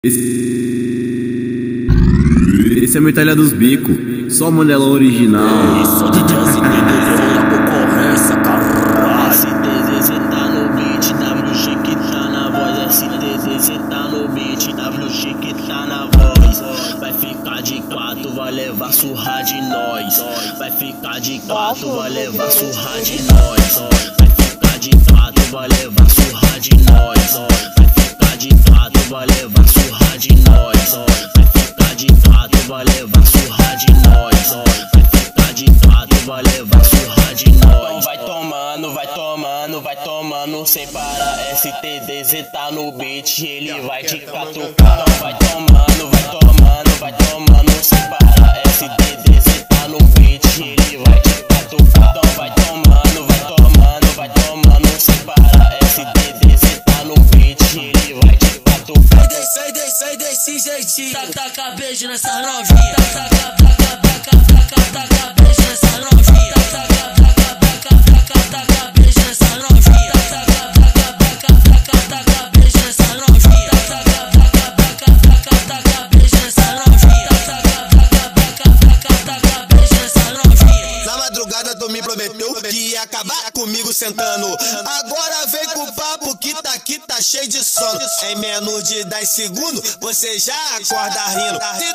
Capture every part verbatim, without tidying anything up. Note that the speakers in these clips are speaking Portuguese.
Esse, esse é a metralha dos bicos, só modelão original. Isso de jazz e medalhão na concorrência, caralho. S T Z cê tá no beat, W G que tá na voz. S T Z cê tá no beat, W G que tá na voz. Vai ficar de quatro, vai levar surra de nós. Vai ficar de quatro, vai levar surra de nós. Vai ficar de quatro, vai levar surra de nós. Vai ficar de quatro, vai levar surra de nós. Vai ficar de quatro, vai levar surra de nós. Vai ficar de quatro, vai levar surra de nós. Vai tomando, vai tomando, vai tomando sem parar. S T D Z tá no beat, ele vai te catucar. Então vai tomando, vai tomando, vai tomando sem parar. S T D Z tá no beat, ele vai te catucar. Então vai tomando, vai tomando, vai tomando sem parar. S T D Z tá no beat, ele vai te catucar. Sai desse, sai desse jeitinho. Taca, taca beijo nessa novinha. Taca, taca, taca, taca, taca beijo nessa novinha. Taca, taca, taca, taca, taca beijo nessa novinha. Taca, taca, taca, taca, taca beijo nessa novinha. Taca, taca, taca, taca, taca beijo nessa novinha. Taca, taca, taca, taca beijo nessa novinha. Na madrugada tu me prometeu que ia acabar comigo sentando. Agora vem com o papo que tá aqui, tá cheio de sono. Em menos de dez segundos você já acorda rindo. Se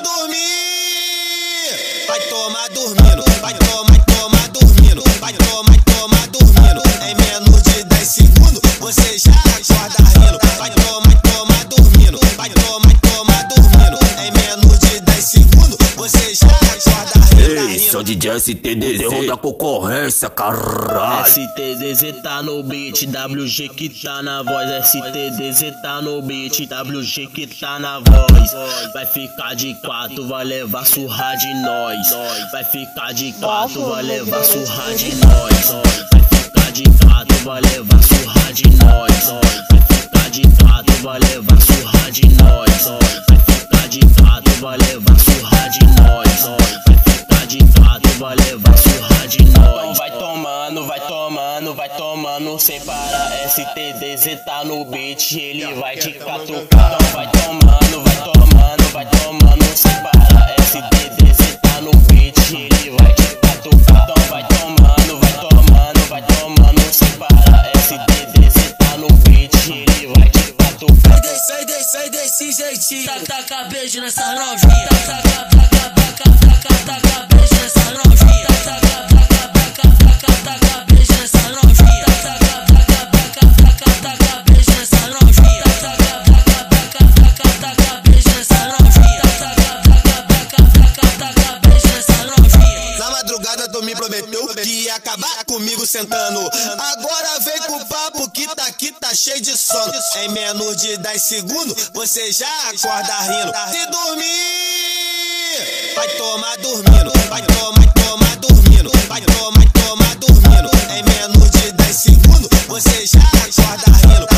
dormir, vai tomar dormindo. Vai tomar, tomar dormindo. Vai tomar, tomar dormindo. Em menos de dez segundos você já acorda rindo. Vai tomar, tomar dormindo. Vai tomar, tomar dormindo. Em menos de dez segundos você já acorda rindo. Ei, sou D J S T D Z da concorrência, caralho. S T D Z tá no beat, W G que tá na voz. S T D Z tá no beat, W G que tá na voz. Vai ficar de quatro, vai levar surra de nós. Vai ficar de quatro, vai levar surra de nós. Vai ficar de quatro, vai levar surra de nós. Vai ficar de quatro, vai levar surra de nós. Vai ficar de quatro, vai levar surra de nós. Vai ficar de quatro, vai levar surra de nós. Vai tomando, vai tomando, vai tomando sem parar. S T D Z tá no beat, ele vai te catucar. Então vai tomando, vai tomando, vai tomando sem parar. S T D Z tá no beat, ele vai te catucar. Então vai tomando, vai tomando, vai tomando sem parar. S T D Z tá no beat, ele vai te catucar. Sai desse, sai desse jeitinho. Taca, taca beijo nessa novinha. Taca, taca, taca, taca, taca beijo nessa novinha. Taca, taca, taca, taca, taca beijo nessa novinha. Taca, taca, taca, taca, taca beijo nessa novinha. Taca, taca, taca, taca beijo nessa novinha. Taca, taca, taca, taca beijo nessa novinha. Na madrugada tu me prometeu que ia acabar comigo sentando. Agora vem com o papo que tá aqui, tá cheio de sono. Em menos de dez segundos você já acorda rindo. Se dormir, vai tomar dormindo. Vai tomar, tomar dormindo. Vai tomar, tomar dormindo. Em menos de dez segundos você já acorda rindo.